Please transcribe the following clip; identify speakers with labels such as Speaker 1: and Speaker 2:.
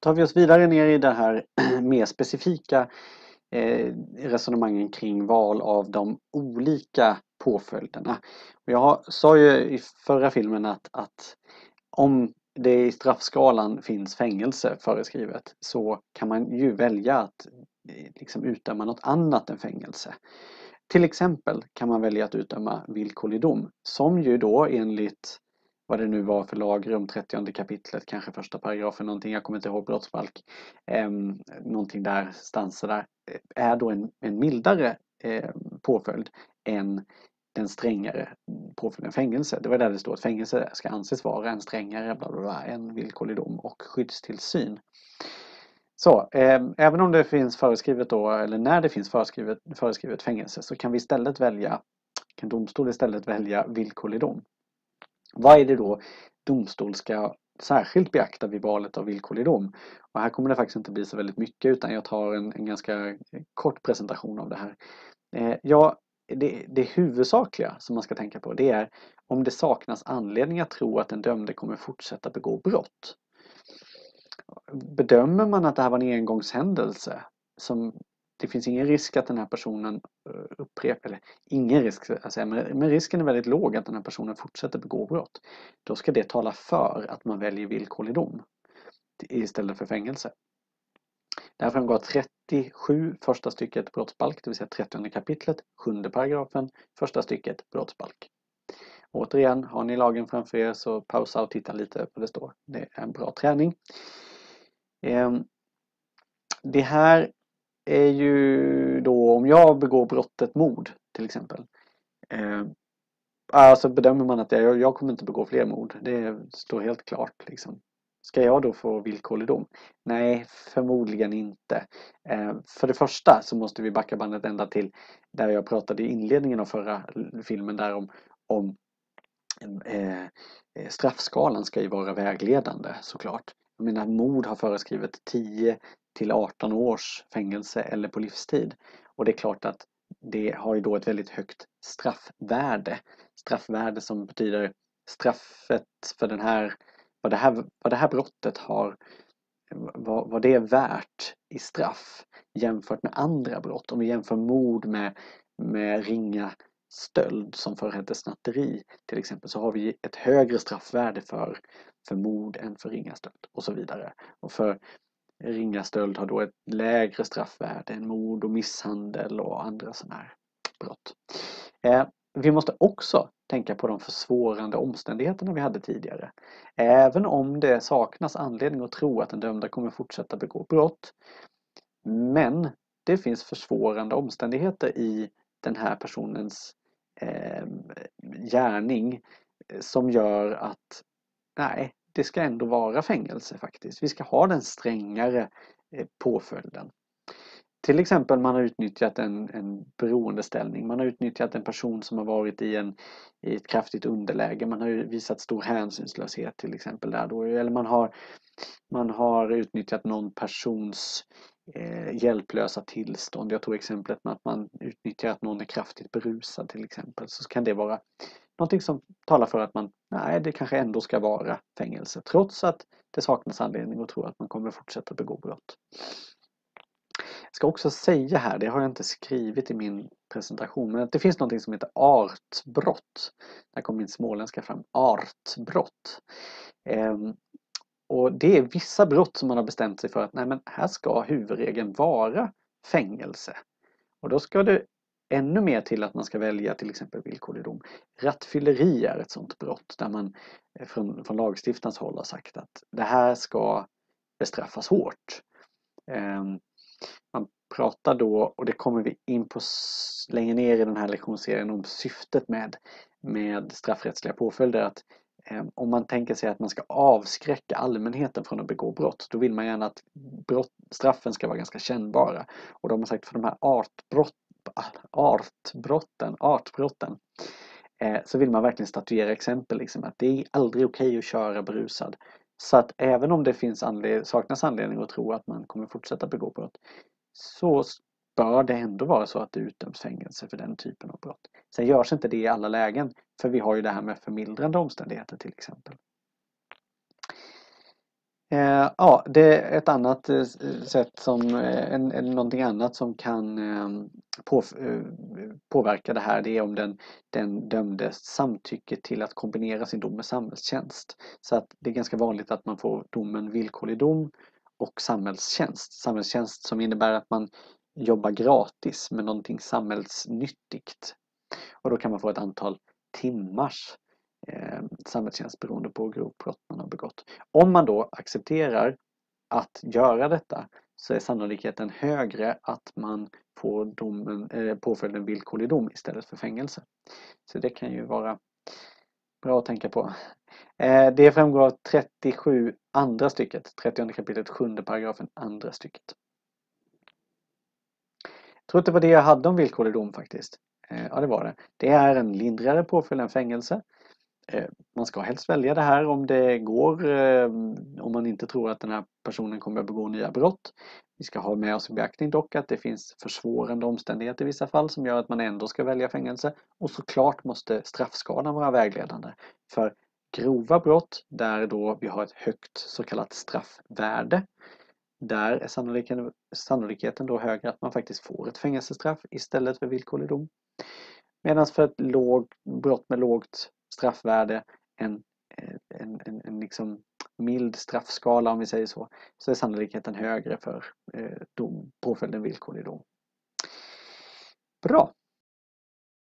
Speaker 1: tar vi oss vidare ner i det här mer specifika resonemangen kring val av de olika påföljderna. Och jag sa ju i förra filmen att om det i straffskalan finns fängelse föreskrivet så kan man ju välja att liksom utdöma något annat än fängelse. Till exempel kan man välja att utdöma villkorlig dom, som ju då enligt vad det nu var för lagrum, 30 kapitlet, kanske första paragrafen, någonting, jag kommer inte ihåg, brottsbalk, någonting där, stanser där, är då en mildare påföljd än den strängare påföljden fängelse. Det var där det står att fängelse ska anses vara en strängare bla bla bla, än villkorlig dom och skyddstillsyn. Så även om det finns föreskrivet då, eller när det finns föreskrivet fängelse, så kan domstol istället välja villkorlig dom. Vad är det då domstol ska särskilt beakta vid valet av villkorlig dom? Och här kommer det faktiskt inte bli så väldigt mycket, utan jag tar en ganska kort presentation av det här. Det huvudsakliga som man ska tänka på, det är om det saknas anledning att tro att den dömde kommer fortsätta begå brott. Bedömer man att det här var en engångshändelse, det finns ingen risk att den här personen upprepar, eller ingen risk, men risken är väldigt låg att den här personen fortsätter begå brott, då ska det tala för att man väljer villkorlig dom istället för fängelse. Där framgår 37 första stycket brottsbalk, det vill säga 30 kapitlet, 7:e paragrafen, första stycket brottsbalk. Återigen, har ni lagen framför er så pausa och titta lite på vad det står. Det är en bra träning. Det här är ju då om jag begår brottet mord till exempel. Alltså bedömer man att jag kommer inte begå fler mord. Det står helt klart liksom. Ska jag då få villkorlig dom? Nej, förmodligen inte. För det första så måste vi backa bandet ända till där jag pratade i inledningen av förra filmen där om straffskalan ska ju vara vägledande såklart. Jag menar, mord har föreskrivet 10 till 18 års fängelse eller på livstid. Och det är klart att det har ju då ett väldigt högt straffvärde. Straffvärde som betyder straffet för vad det här brottet har, vad det är värt i straff jämfört med andra brott. Om vi jämför mord med ringa stöld som förr hette snatteri till exempel, så har vi ett högre straffvärde för mord än för ringa stöld och så vidare. Och för ringa stöld har då ett lägre straffvärde än mord och misshandel och andra sådana här brott. Vi måste också tänka på de försvårande omständigheterna vi hade tidigare. Även om det saknas anledning att tro att den dömda kommer fortsätta begå brott, men det finns försvårande omständigheter i den här personens gärning som gör att nej, det ska ändå vara fängelse faktiskt. Vi ska ha den strängare påföljden. Till exempel man har utnyttjat en beroendeställning. Man har utnyttjat en person som har varit i ett kraftigt underläge. Man har visat stor hänsynslöshet till exempel där då. Eller man har utnyttjat någon persons hjälplösa tillstånd. Jag tog exemplet med att man utnyttjar att någon är kraftigt berusad till exempel. Så kan det vara någonting som talar för att det kanske ändå ska vara fängelse. Trots att det saknas anledning att tro att man kommer fortsätta begå brott. Jag ska också säga här, det har jag inte skrivit i min presentation, men att det finns någonting som heter artbrott. Där kommer min småländska fram. Artbrott. Och det är vissa brott som man har bestämt sig för att här ska huvudregeln vara fängelse. Och då ska det ännu mer till att man ska välja till exempel villkorlig dom. Rattfylleri är ett sådant brott där man från lagstiftarens håll har sagt att det här ska bestraffas hårt. Man pratar då, och det kommer vi in på längre ner i den här lektionsserien, om syftet med straffrättsliga påföljder. Att om man tänker sig att man ska avskräcka allmänheten från att begå brott, då vill man gärna att straffen ska vara ganska kännbara. Och då har man sagt för de här artbrotten så vill man verkligen statuera exempel liksom, att det är aldrig okej att köra berusad. Så att även om det saknas anledning att tro att man kommer fortsätta begå brott, så bör det ändå vara så att det utdöms fängelse för den typen av brott. Sen görs inte det i alla lägen, för vi har ju det här med förmildrande omständigheter till exempel. Ja, det är ett annat sätt som, någonting annat som kan påverka det här, det är om den dömdes samtycke till att kombinera sin dom med samhällstjänst. Så att det är ganska vanligt att man får domen villkorlig dom och samhällstjänst. Samhällstjänst som innebär att man jobbar gratis med någonting samhällsnyttigt. Och då kan man få ett antal timmars samhällstjänst beroende på grovt brott man har begått. Om man då accepterar att göra detta så är sannolikheten högre att man får påföljden villkorlig dom istället för fängelse. Så det kan ju vara bra att tänka på. Det framgår av 37 andra stycket, 30 kapitlet 7 paragrafen andra stycket. Jag tror att det var det jag hade om villkorlig dom faktiskt. Ja, det var det. Det är en lindrigare påföljd än fängelse. Man ska helst välja det här om det går, om man inte tror att den här personen kommer att begå nya brott. Vi ska ha med oss i beaktning dock att det finns försvårande omständigheter i vissa fall som gör att man ändå ska välja fängelse. Och såklart måste straffskalan vara vägledande. För grova brott där då vi har ett högt så kallat straffvärde, där är sannolikheten då högre att man faktiskt får ett fängelsestraff istället för villkorlig dom. Medan för ett brott med lågt straffvärde, en liksom mild straffskala om vi säger så är sannolikheten högre för påföljden villkorlig dom. Bra!